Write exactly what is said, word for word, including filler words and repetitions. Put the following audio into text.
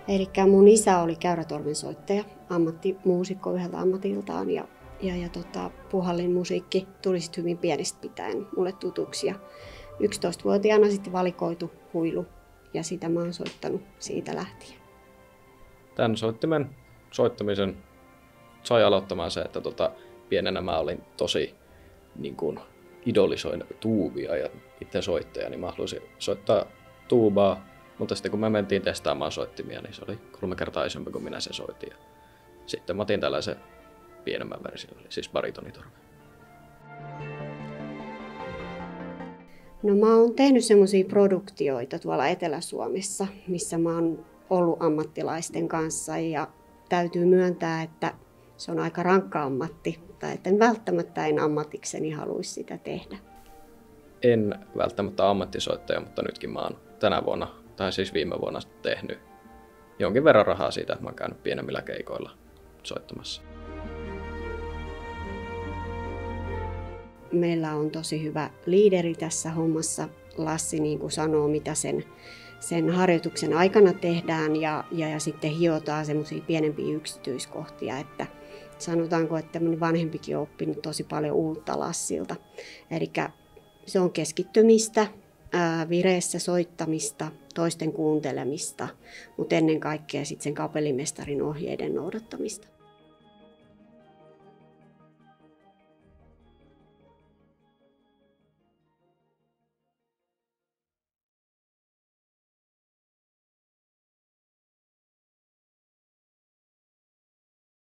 Eli mun isä oli käyrätorvensoittaja, ammattimuusikko yhdeltä ammatiltaan ja, ja, ja tota, puhallinmusiikki tuli sitten hyvin pienestä pitäen mulle tutuksi. Ja yksitoistavuotiaana sitten valikoitu huilu ja sitä mä oon soittanut siitä lähtien. Tämän soittimen soittamisen sai aloittamaan se, että tota, pienenä mä olin tosi niin kuin, idolisoin tuubia ja itse soittaja, niin mä halusin soittaa tuubaa, mutta sitten kun me mentiin testaamaan soittimia, niin se oli kolme kertaa isompi kuin minä se soitin. Ja sitten mä otin tällaisen pienemmän version, eli siis baritonitorven. No mä oon tehnyt semmoisia produktioita tuolla Etelä-Suomessa, missä mä oon ollut ammattilaisten kanssa ja täytyy myöntää, että se on aika rankka ammatti, tai että en välttämättä en ammatikseni haluaisi sitä tehdä. En välttämättä ammattisoittaja, mutta nytkin mä oon tänä vuonna, tai siis viime vuonna tehnyt jonkin verran rahaa siitä, että mä oon käynyt pienemmillä keikoilla soittamassa. Meillä on tosi hyvä liideri tässä hommassa. Lassi niin kuin sanoo, mitä sen, sen harjoituksen aikana tehdään ja, ja, ja sitten hiotaan semmoisia pienempiä yksityiskohtia, että sanotaanko, että tämmöinen vanhempikin on oppinut tosi paljon uutta Lassilta. Eli se on keskittymistä, ää, vireessä soittamista, toisten kuuntelemista, mutta ennen kaikkea sitten sen kapellimestarin ohjeiden noudattamista.